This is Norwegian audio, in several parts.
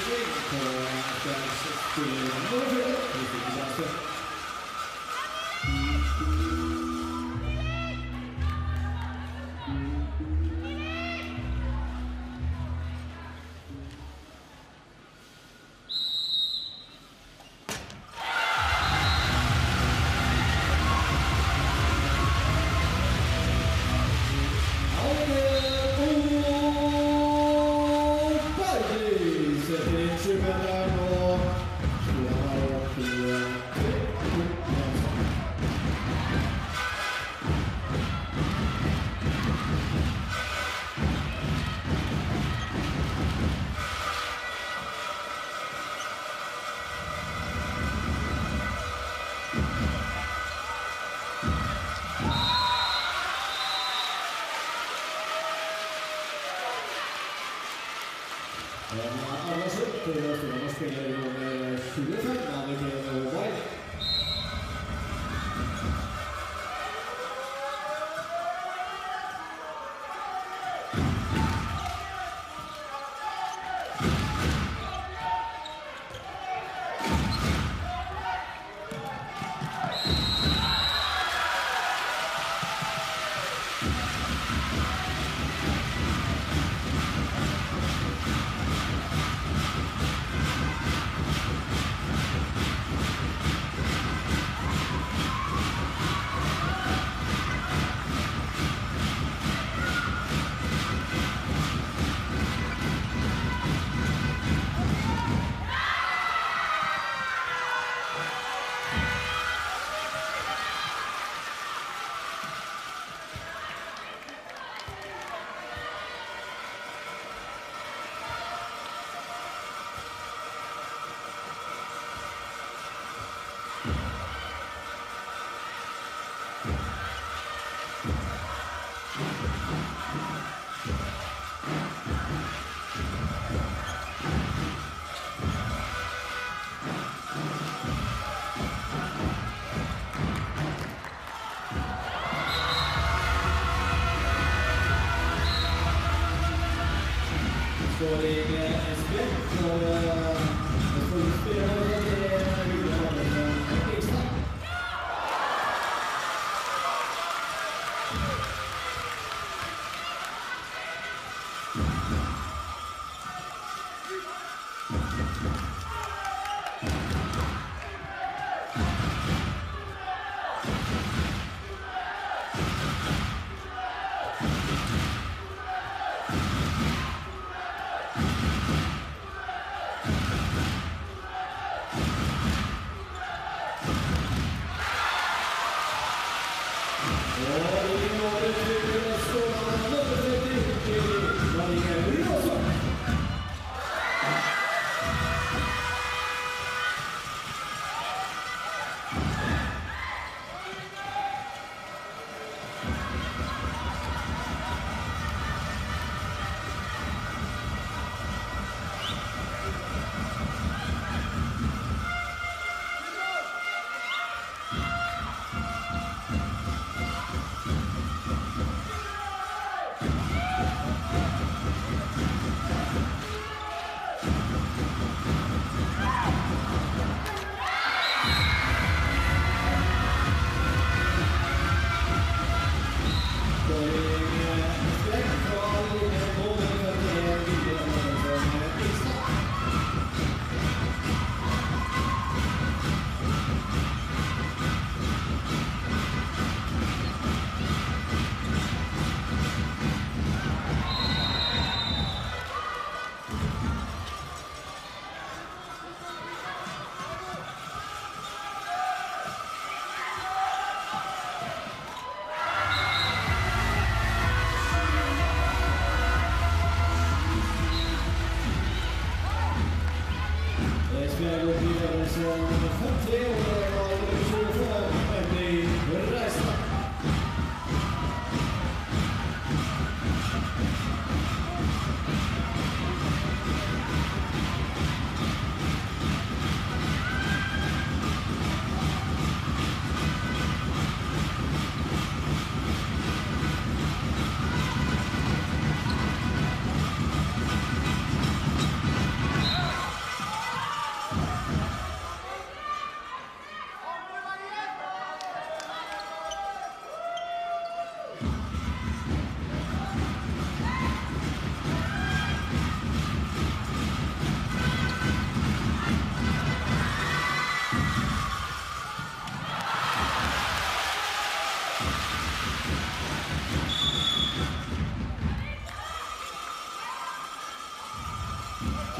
utvisning på spiller nummer 4. Utvisningsansett. Alla slutt til å spille nummer 25, Anniken White.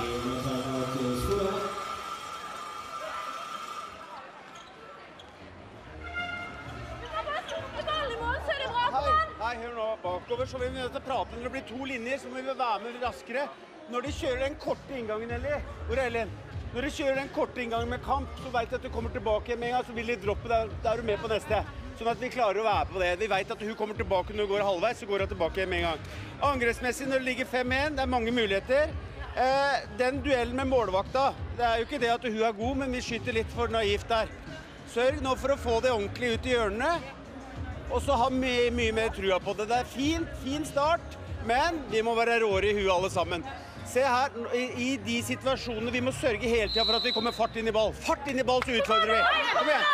Hei, hør nå, bakover så vil vi nødt til å prate. Når det blir 2 linjer, så må vi være med raskere. Når de kjører den korte inngangen, Ellie, hvor er Ellen? Når de kjører den korte inngangen med kamp, så vet du at du kommer tilbake med en gang, så vil de droppe deg, da er du med på neste. Sånn at vi klarer å være på det. Vi vet at hun kommer tilbake når hun går halvveis, så går hun tilbake med en gang. Angrepsmessig, når det ligger 5-1, det er mange muligheter. Den duellen med målvakta, det er jo ikke det at hun er god, men vi skyter litt for naivt der. Sørg nå for å få det ordentlig ut i hjørnene. Og så ha mye mer trua på det. Det er fin start, men vi må være råere i huet alle sammen. Se her, i de situasjonene vi må sørge hele tiden for at vi kommer fart inn i ball. Fart inn i ball, så utfordrer vi. Kom igjen!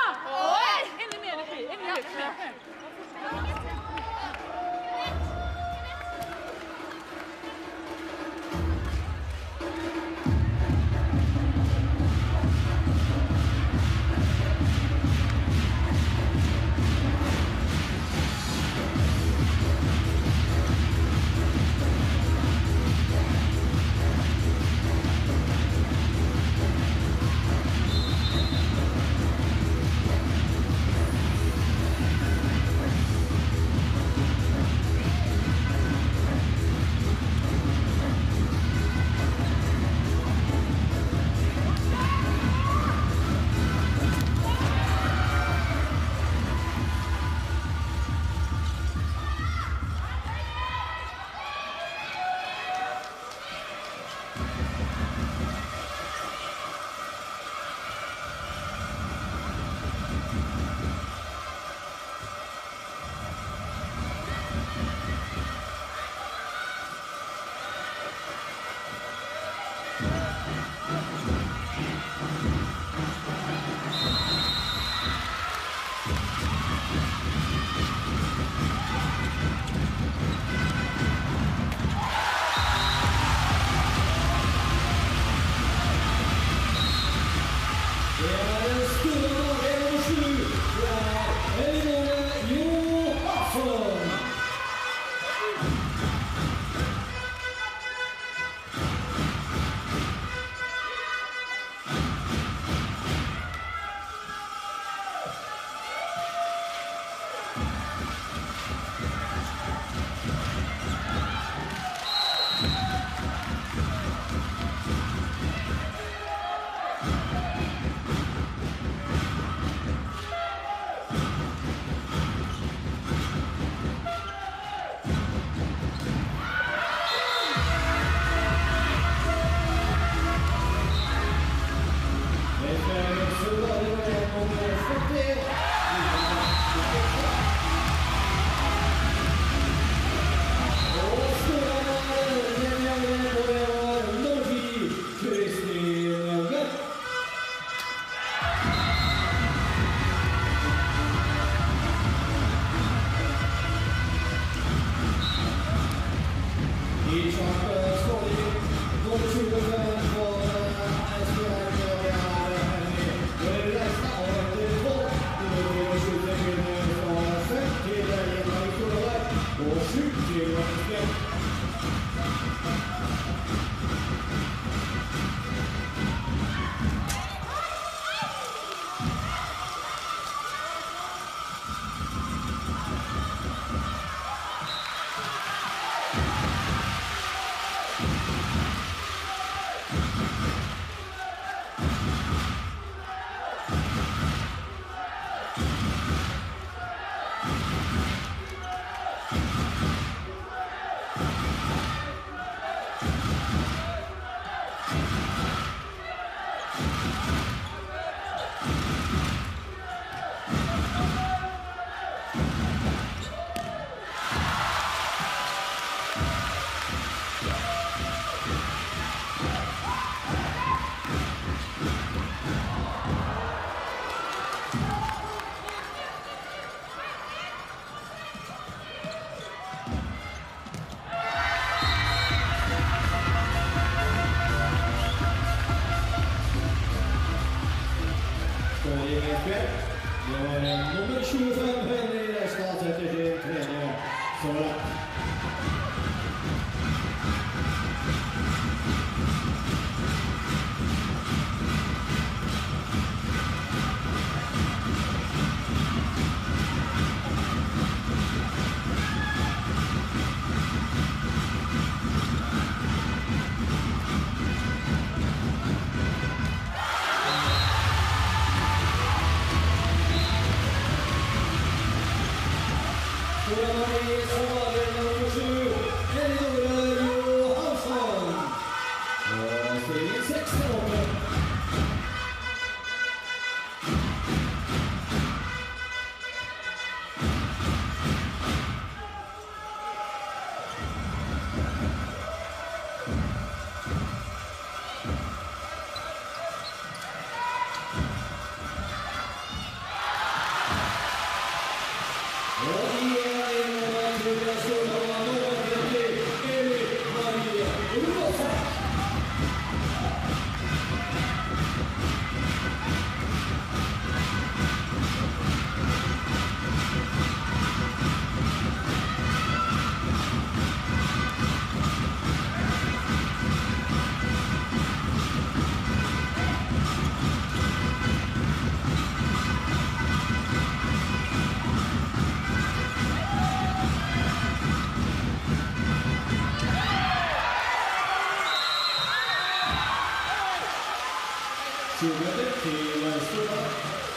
meter til Storhamar.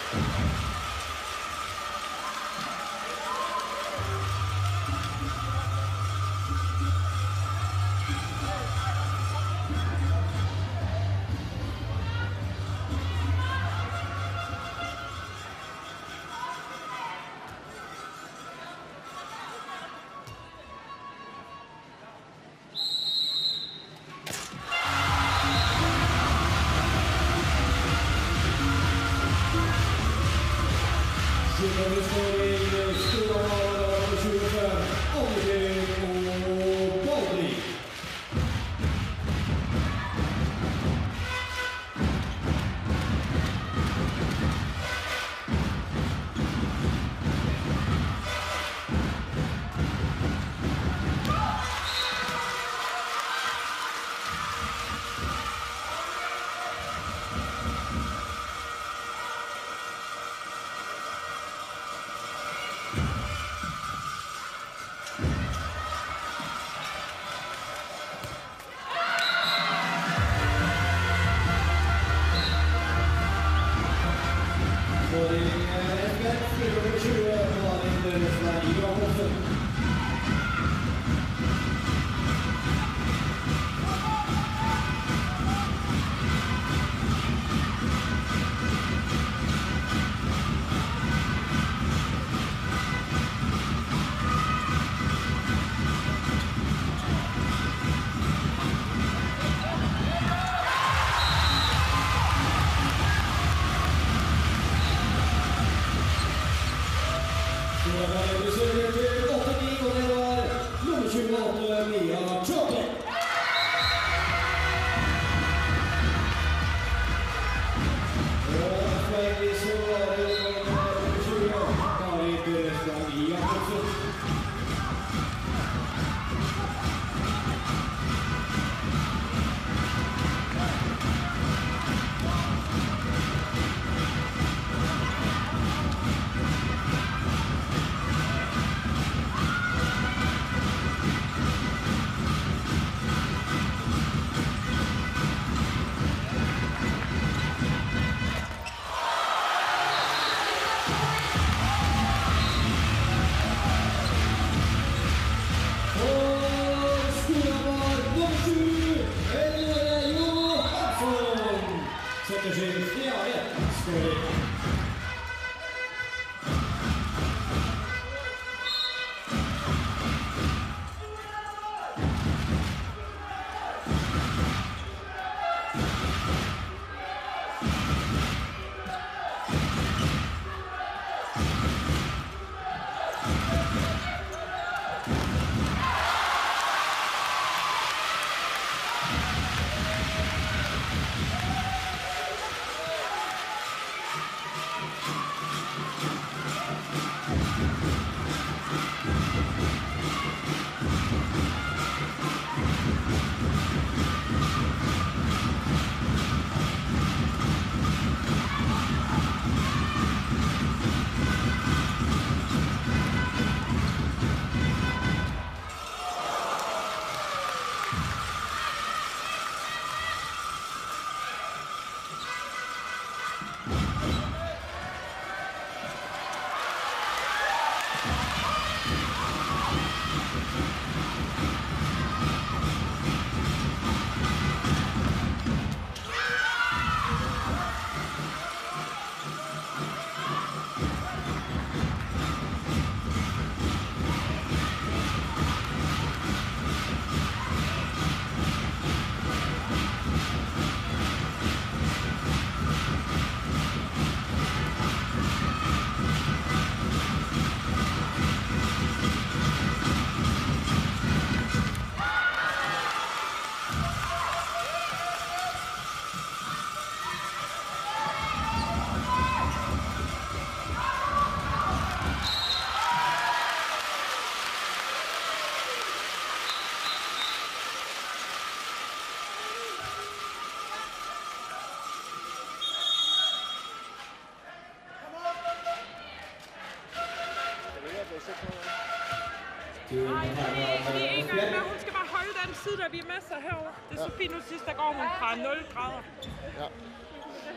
Nej, fordi en gang med, hun skal bare holde den side, der vi er med sig herovre. Det er så fint nu sidst, der går hun fra 0 grader. Ja.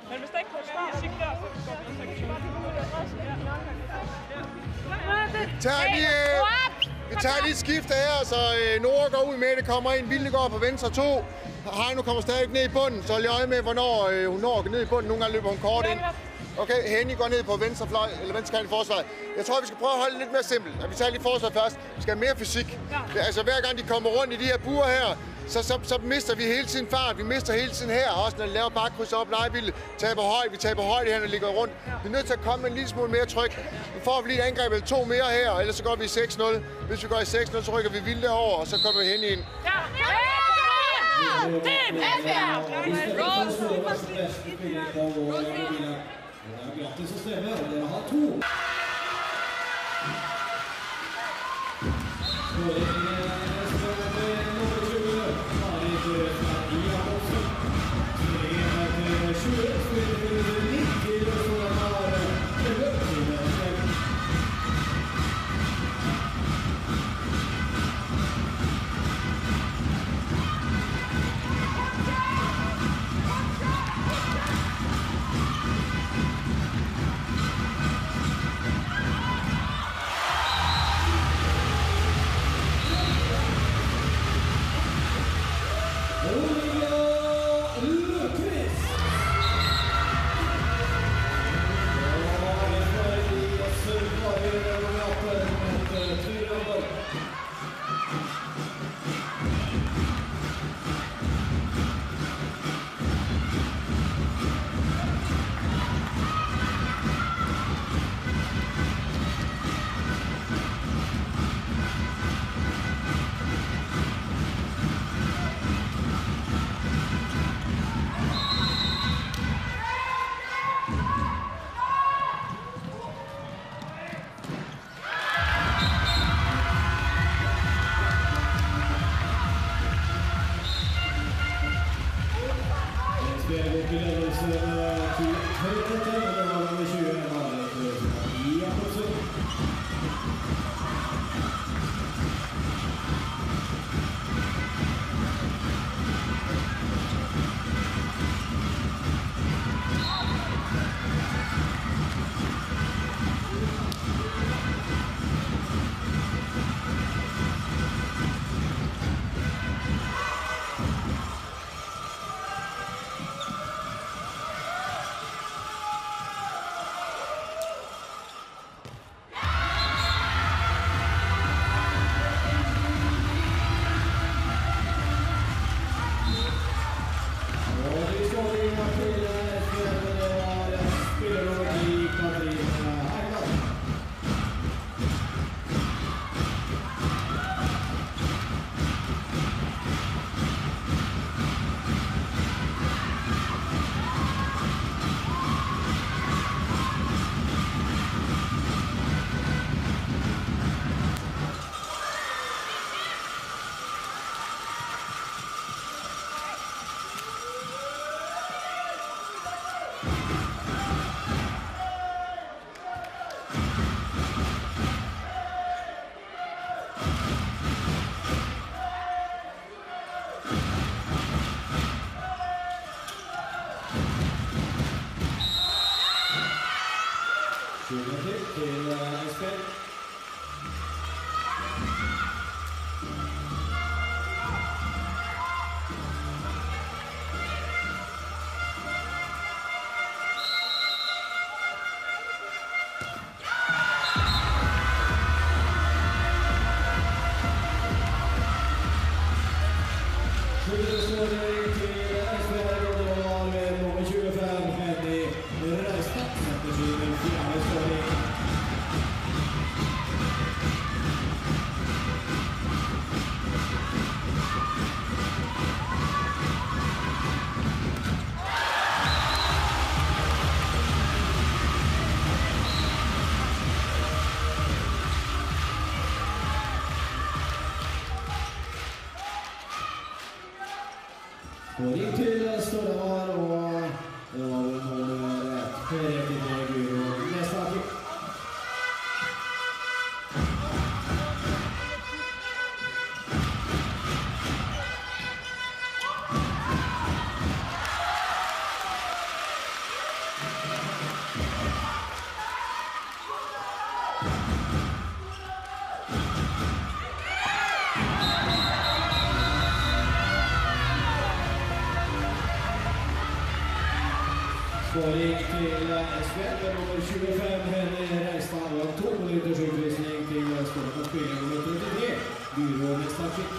Men hvis der ikke kommer fysik der, så går vi Vi tager lige et skifte her, så Nora går ud med det, kommer ind, Vilde går på venstre 2. Heino kommer stadig ned i bunden, så hold lige øje med, hvornår hun når at gå ned i bunden. Nogle gange løber hun kort ind. Okay, Henny går ned på venstre fløj, eller venstre kant i forsvaret. Jeg tror, vi skal prøve at holde det lidt mere simpelt. Vi tager lige forsvaret først. Vi skal have mere fysik. Ja. Altså hver gang de kommer rundt i de her buer her, så mister vi hele tiden fart. Vi mister hele tiden her, også når de laver bakkryds op lejebilde. Vi taber højde her, når de ligger rundt. Vi er nødt til at komme med en lille smule mere tryk. Vi får lige et angreb eller 2 mere her, ellers så går vi i 6-0. Hvis vi går i 6-0, så rykker vi Vilde over, og så kommer vi hen ind. Grattis og Steve, dere har 2. Går inn til Storhamar, og det var nummer 3 til Guro Nesvaki. Skåring til SPL med nummer 25, Henny Reistad, og 2 minutters utvisning til Ståle spiller nummer 33, Gyro Mestachi.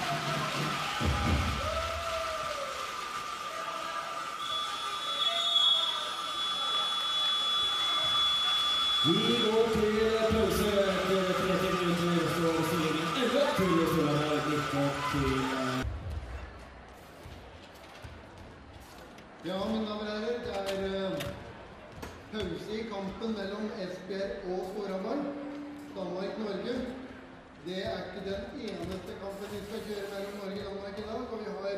Vi går til pause etter 30 minutter, så stillingen 11 til Storhamar 19 til... Ja, mine damer og herrer, det pause i kampen mellom Esbjerg og Storhamar, Danmark-Norge. Det ikke den eneste kampen vi skal kjøre mellom Norge og Danmark i dag, og vi har...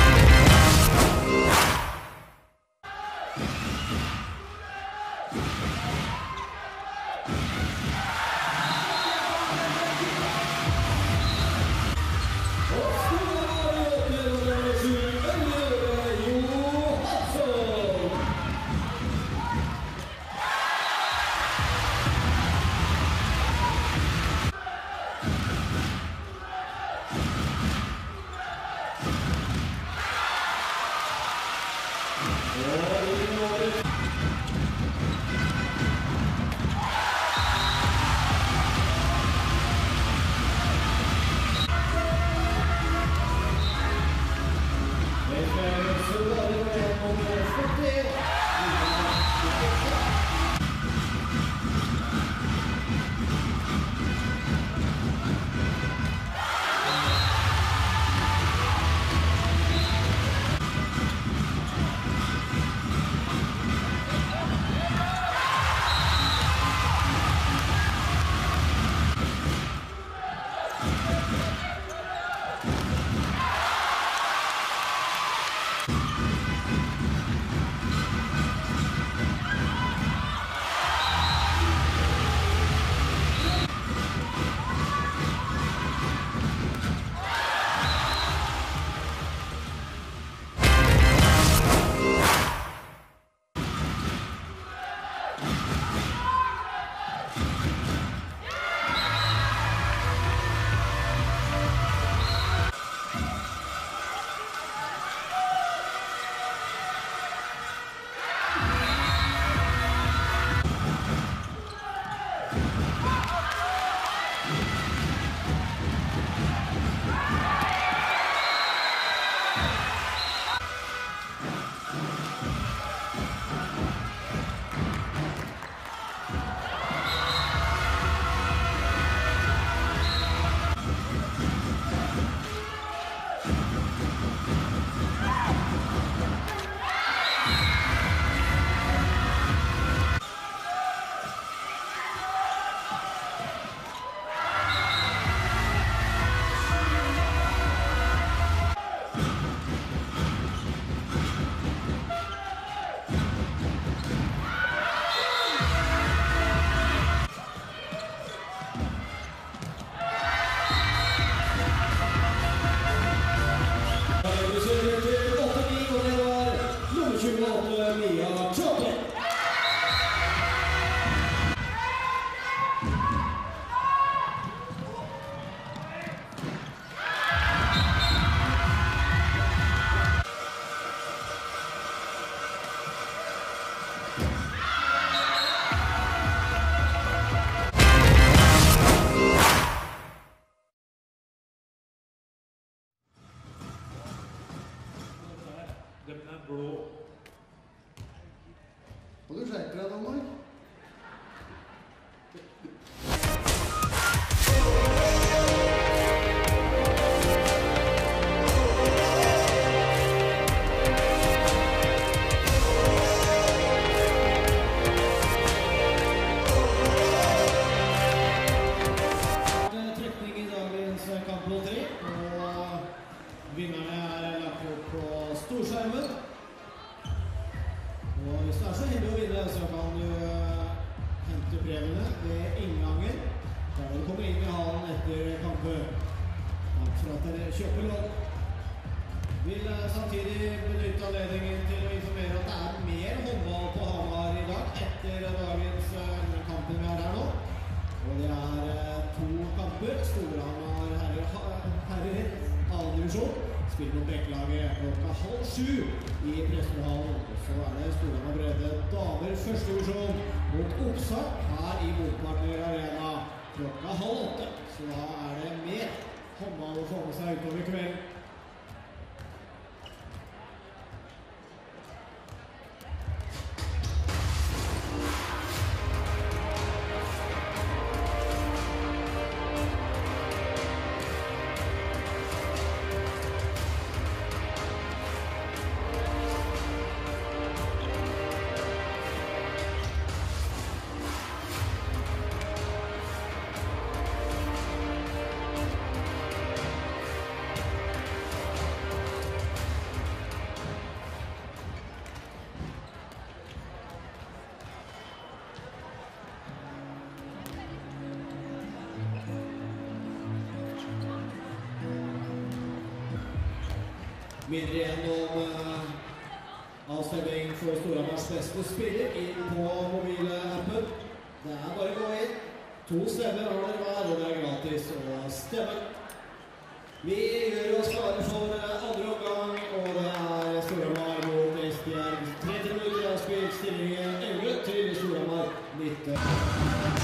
blå. Og du skjerper deg, Danmark? Trekning i dagens kamp på 3, og vinnerne lagt opp på storskjermen. Og hvis du så heldig å vinne, så kan du hente premiene ved inngangen der du kommer inn i hallen etter kampen. Takk for at dere kjøper lån. Vil samtidig benytte anledningen til å informere at det mer håndball på Hamar i dag etter dagens kampen vi har her nå. Og det 2 kamper. Storhamar herrer, annen divisjon. Spiller mot Brekkelaget klokka 6:30 i Prestmohallen. Så det Storhamar Bredde damer første divisjon mot Oppsak her i Motpartner Arena klokka 7:30. Så da det mer håndball å få med seg utover kvelden. Mindre igjen om avstemning for Storhamars beste spiller inn på mobilappen. Det er bare å gå inn. 2 stemmer har dere hver, og det er gratis å stemme. Vi gjør oss klare for andre omgang, og det er Storhamar mot Esbjerg. 30 minutter av spill, stillingen 11 til Storhamar 19.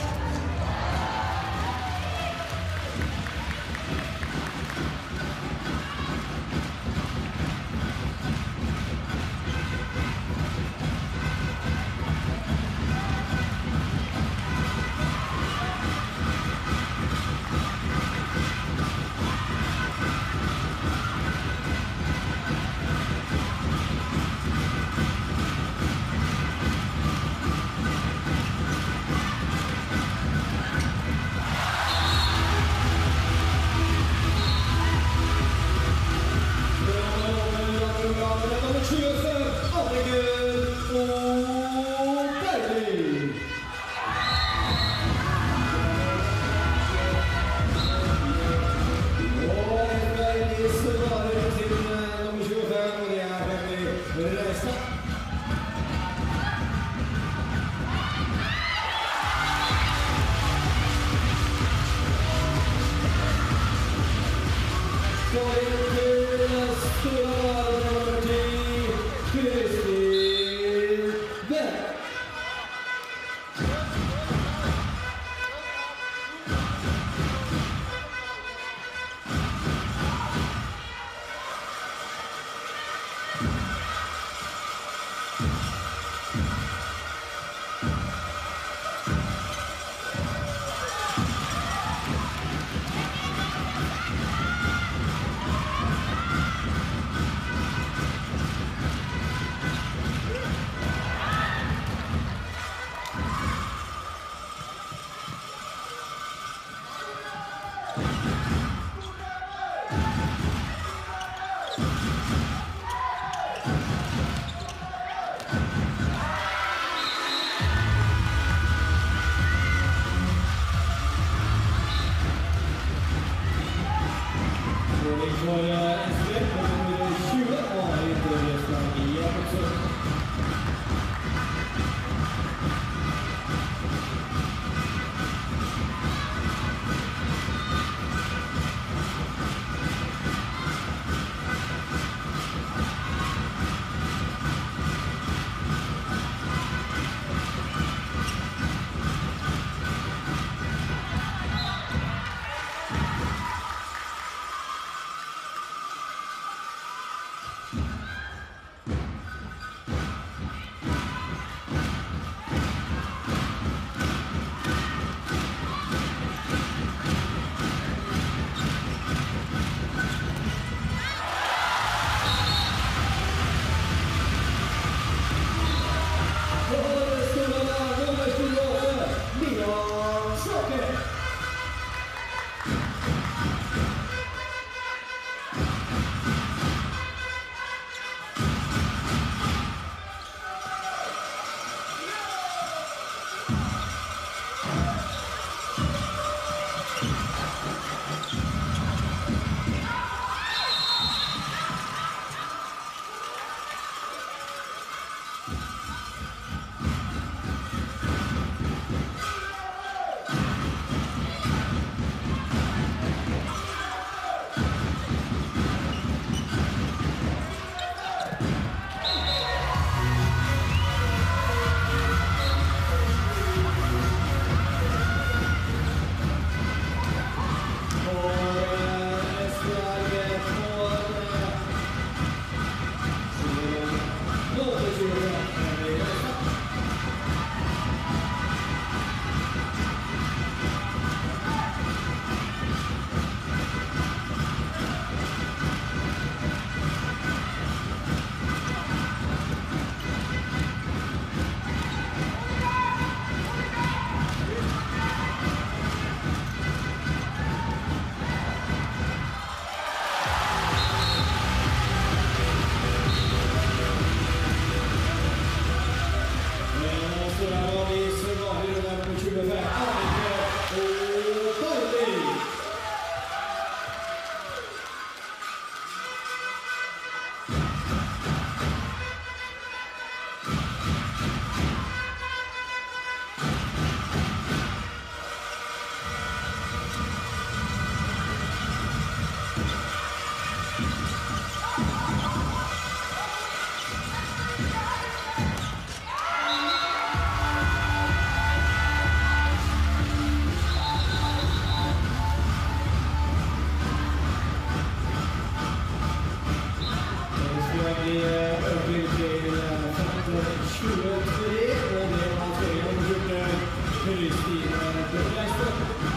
vi øker til 15-23, og det var føringen på skjorte Kristine Bøtleistad.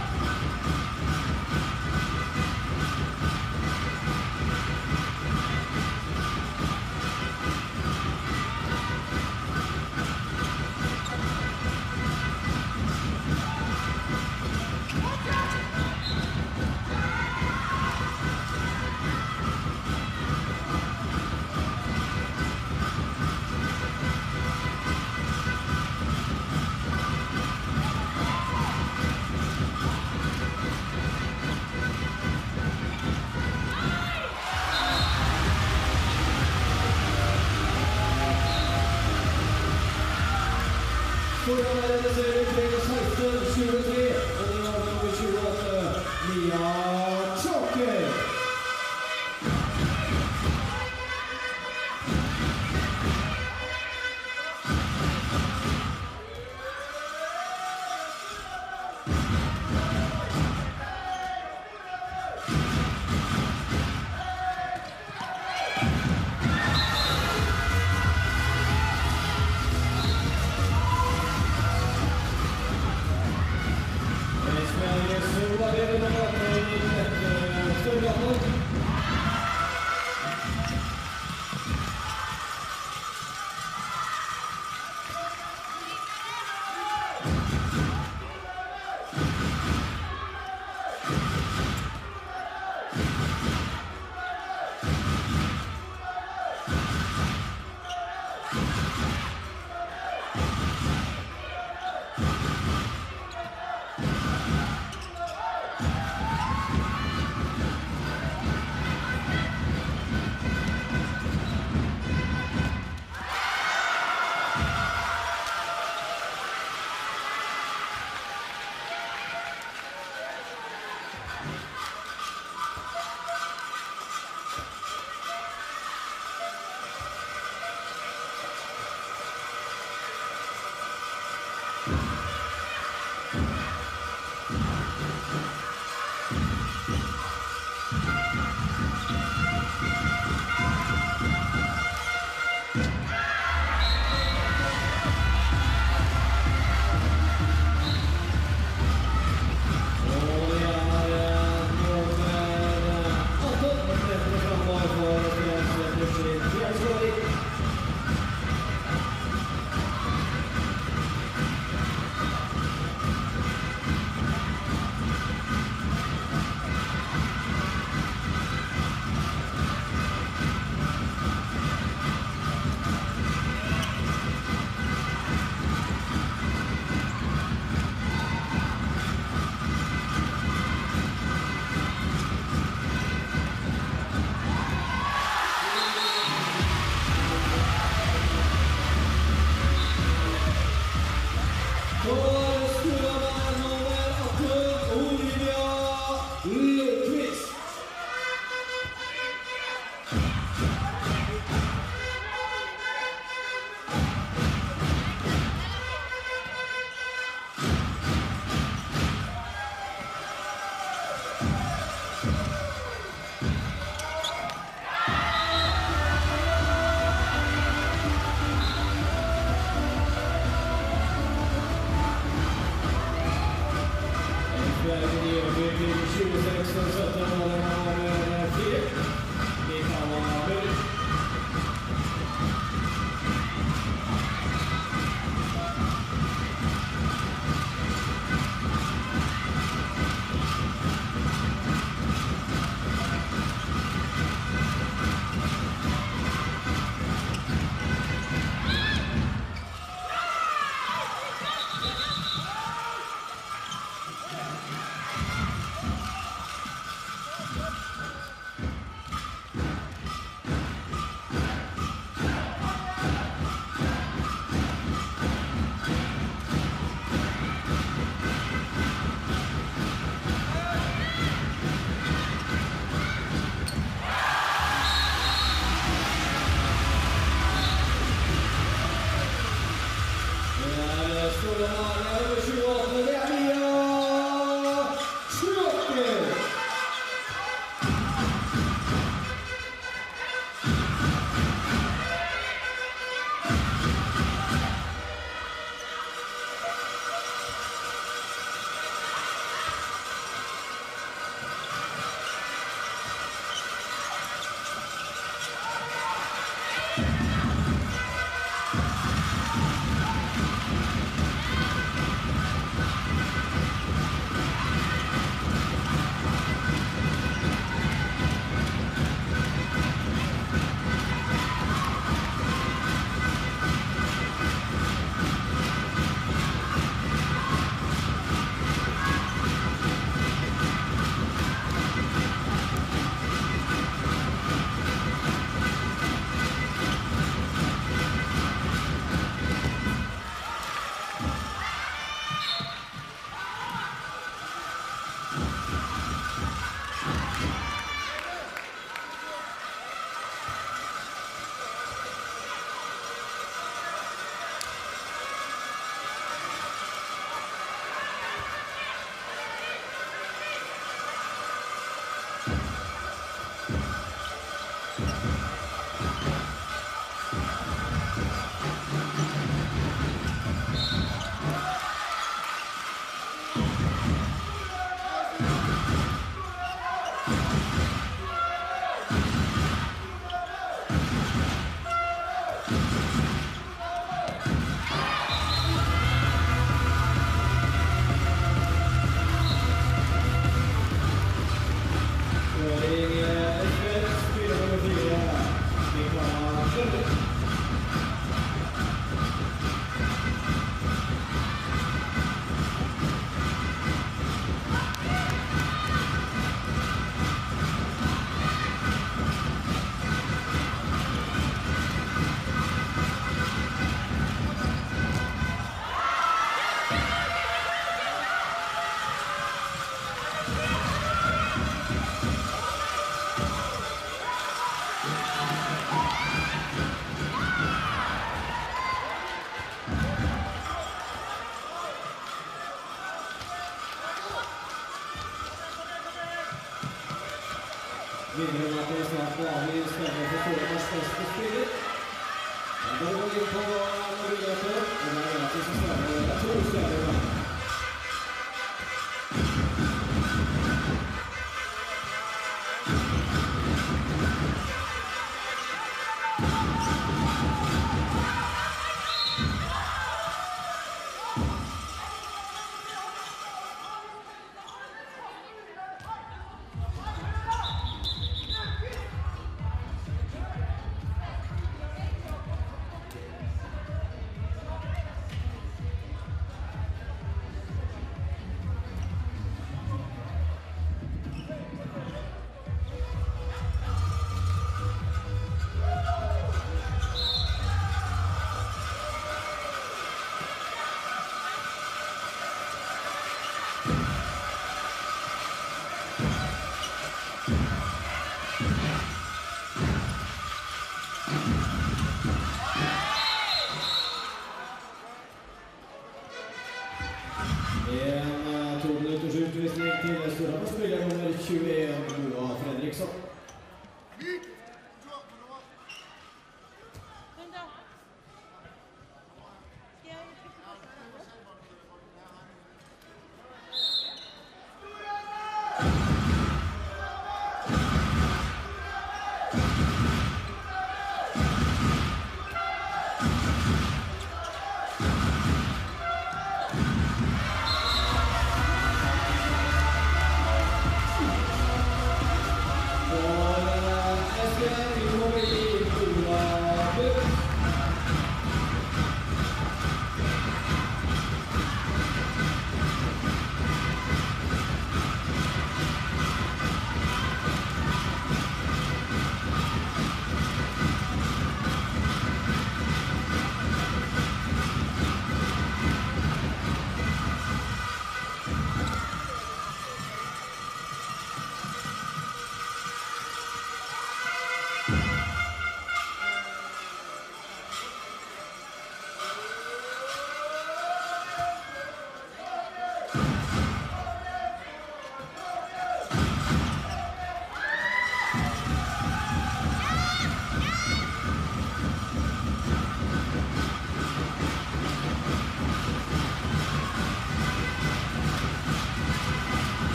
Foran er det serie til 16-23, og det var nummer 28, Mia Tjokker.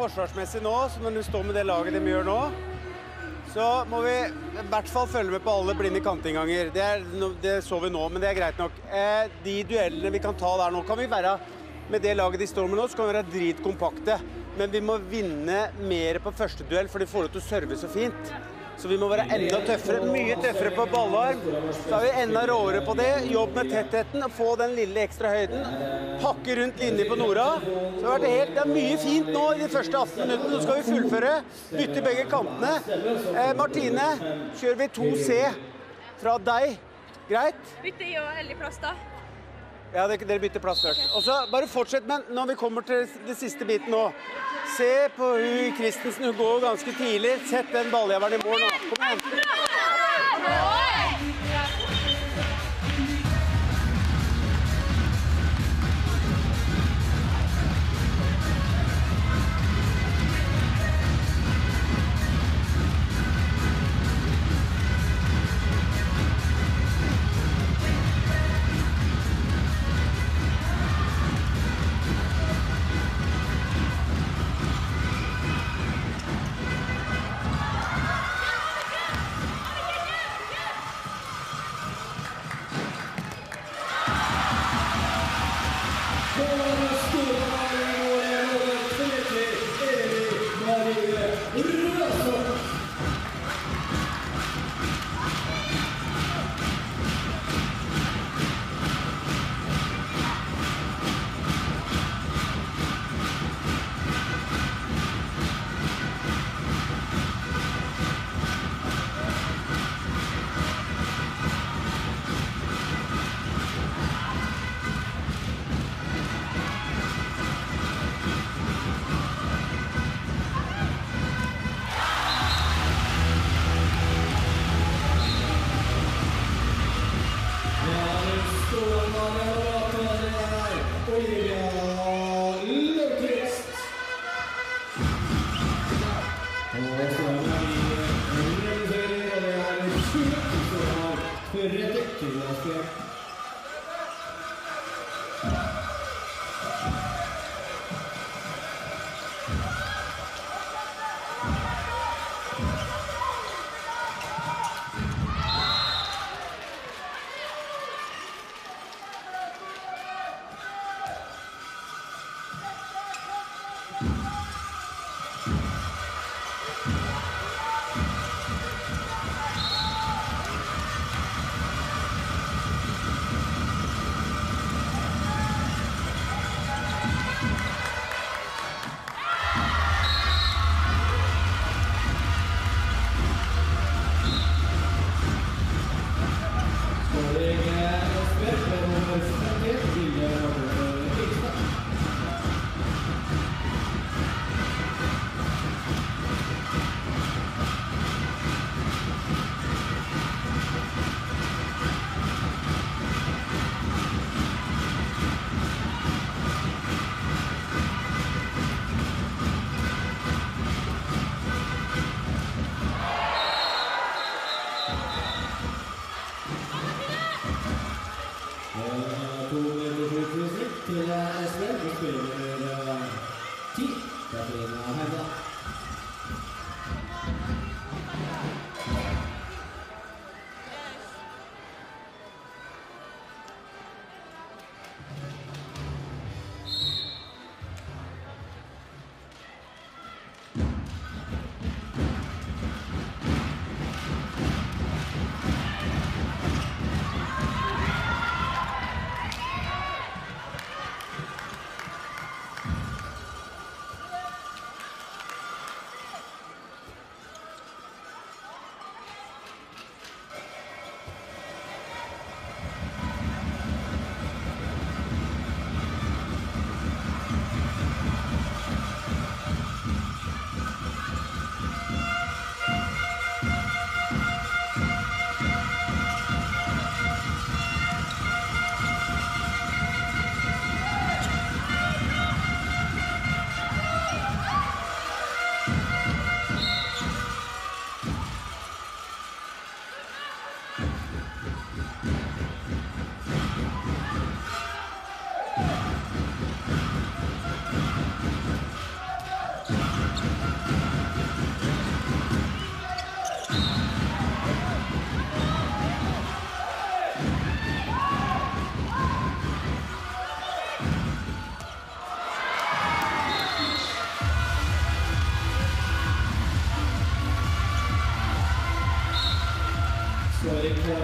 forsvarsmessig nå, så når du står med det laget de gjør nå, så må vi i hvert fall følge med på alle blinde kantinnganger. Det så vi nå, men det er greit nok. De duellene vi kan ta der nå, kan vi være med det laget de står med nå, så kan vi være dritkompakte. Men vi må vinne mer på første duell, for de får lov til å serve så fint. Så vi må være enda tøffere, mye tøffere på ballarm. Så er vi enda råere på det. Jobb med tettheten, få den lille ekstra høyden. Pakke rundt linjer på Nora. Så det er mye fint nå i de første 18 minuttene. Nå skal vi fullføre. Bytte begge kantene. Martine, kjører vi 2C fra deg. Greit? Bytte i og Ellie plass da. Ja, dere bytter plass først. Og så bare fortsett, men når vi kommer til det siste biten nå, se på hun Kristensen, hun går ganske tidlig. Sett den balljæveren i mål nå. Kom igjen.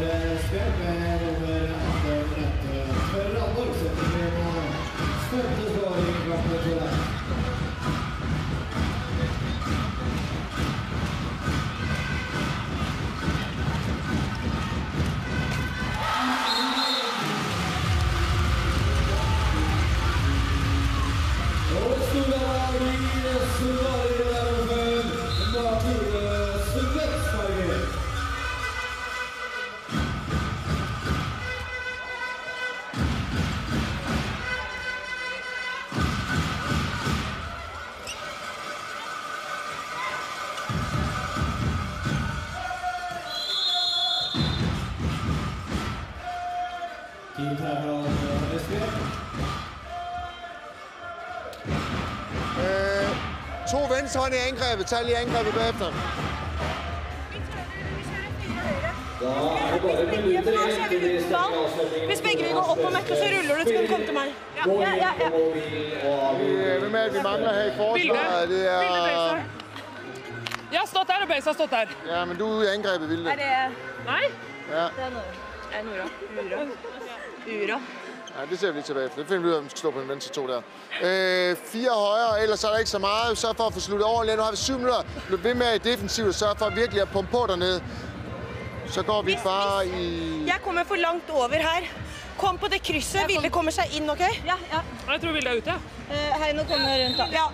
spill med nummer 18. For Randborg setter vi nå 5. skåring i kampen til deg. To venstrehånd i angrebet. Tag lige angrebet bagefter. Hvis begge vil gå opp og mekke, så ruller du, så kan du komme til meg. Ja. Hvem er det, vi mangler her i forsvaret? Det er... Jeg har stått der, og Beis har stått der. Ja, men du er i angrebet, Vilde. Er det... Nei? Ja. Det er Nora. Ura. Ja, det ser vi lige tilbage efter. Det finder vi ud af, om vi skal stå på den venstre to der. 4 højre, ellers er der ikke så meget. Sørg for at få sluttet ordentligt. Nu har vi 7 minutter. Bliv ved med i defensivt og sørg for virkelig at pumpe på dernede. Så går vi bare i... Jeg kommer for langt over her. Kom på det krysset. Vilde kommer seg inn, ok? Ja. Jeg tror Vilde er ute. Heino kommer rundt da. Ja.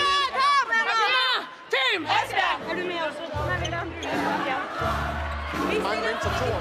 Team! Er du med også? Nei, Vilde. Mange venstre to.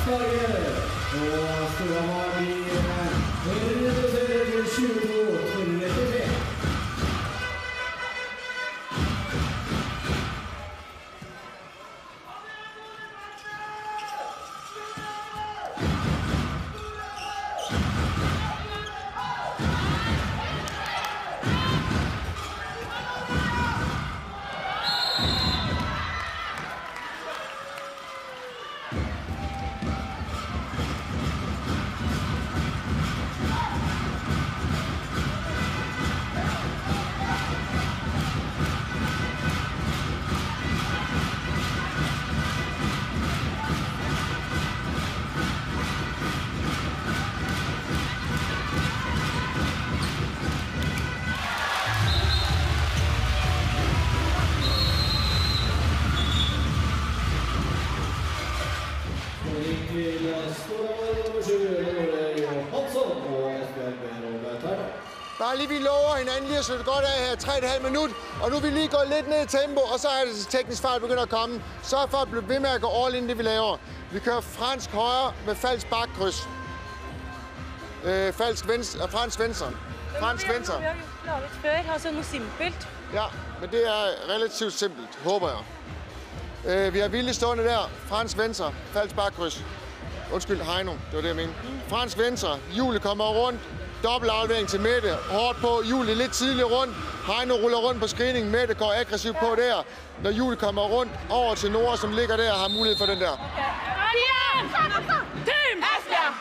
farger. Og Storhamar reduserer til 22-33. Bare lige, vi lover hinanden lige at slutte godt af her 3,5 minutter, og nu er vi lige gået lidt ned i tempo, og så er det teknisk fejl begynder at komme. Sørg for at blive ved med at gå all in det, vi laver. Vi kører fransk højre med falsk bakkryds. Falsk venstre, fransk venstre. Fransk venstre. Vi har jo lavet før, altså noe simpelt. Ja, men det er relativt simpelt, håber jeg. Vi har vildt stående der. Fransk venstre, falsk bakkryds. Undskyld, Heino, det var det, jeg mente. Fransk venstre, Julie kommer rundt. Dobbeltaflevering til Mette. Hårdt på. Julie lidt tidligt rundt. Heino ruller rundt på screeningen. Mette går aggressivt på der. Når Julie kommer rundt over til Nora, som ligger der, har mulighed for den der. Team Asbjørn!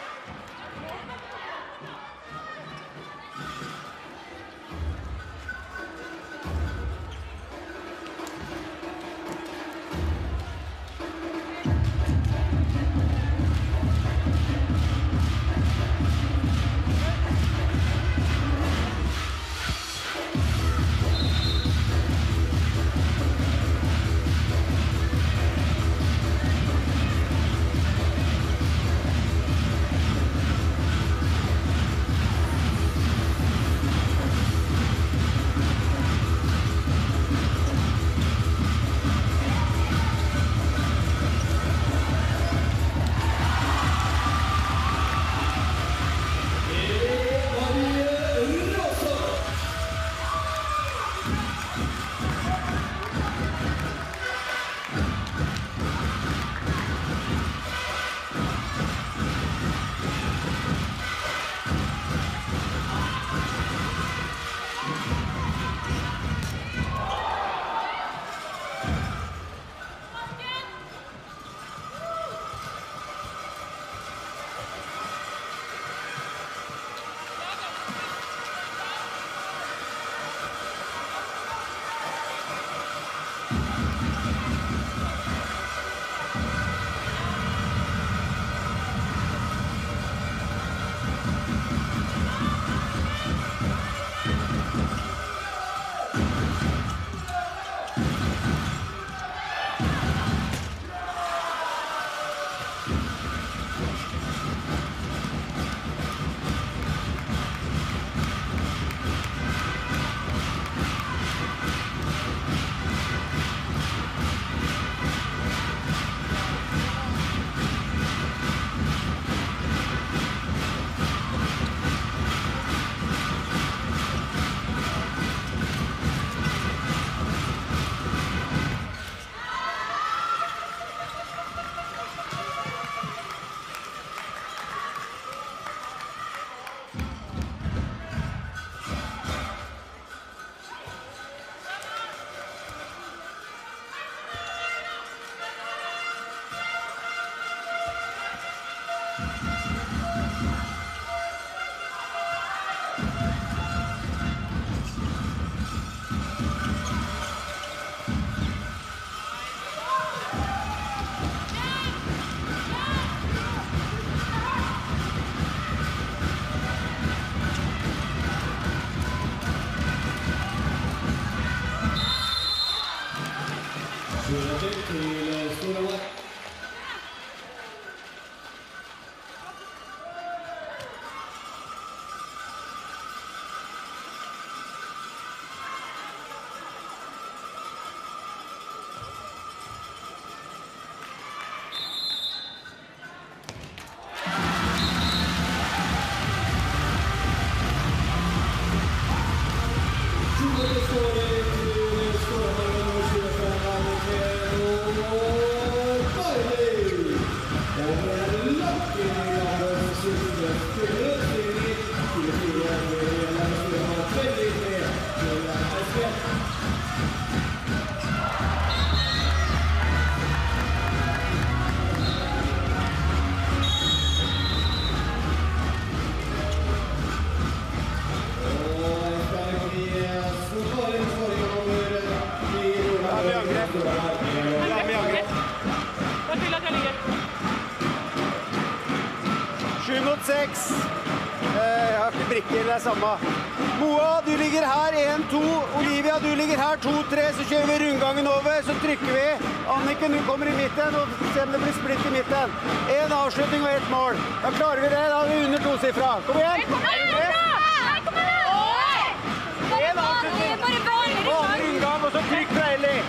6. Jeg har ikke brikker, det er samme. Moa, du ligger her, 1-2. Olivia, du ligger her, 2-3. Så kjører vi rundgangen over, så trykker vi. Anniken, du kommer i midten, og se om det blir splitt i midten. 1 avslutning og 1 mål. Da klarer vi det, da er vi under 2-sifra. Kom igjen! Kom igjen! En avslutning. Vanlig rundgang, og så trykk fra Ellie.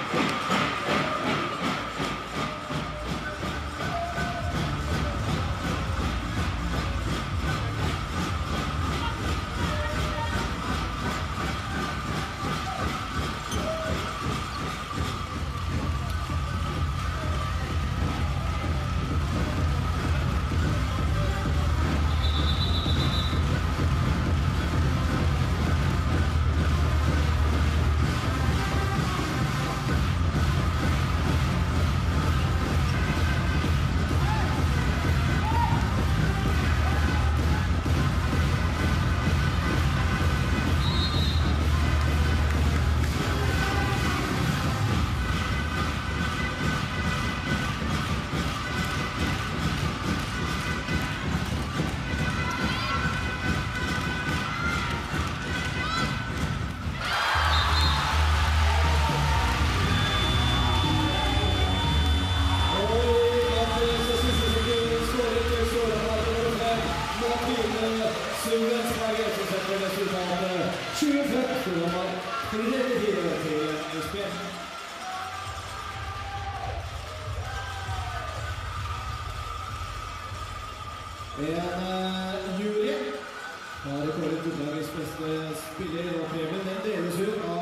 En jury har kåret bordlagets beste spiller, og premien den deles ut av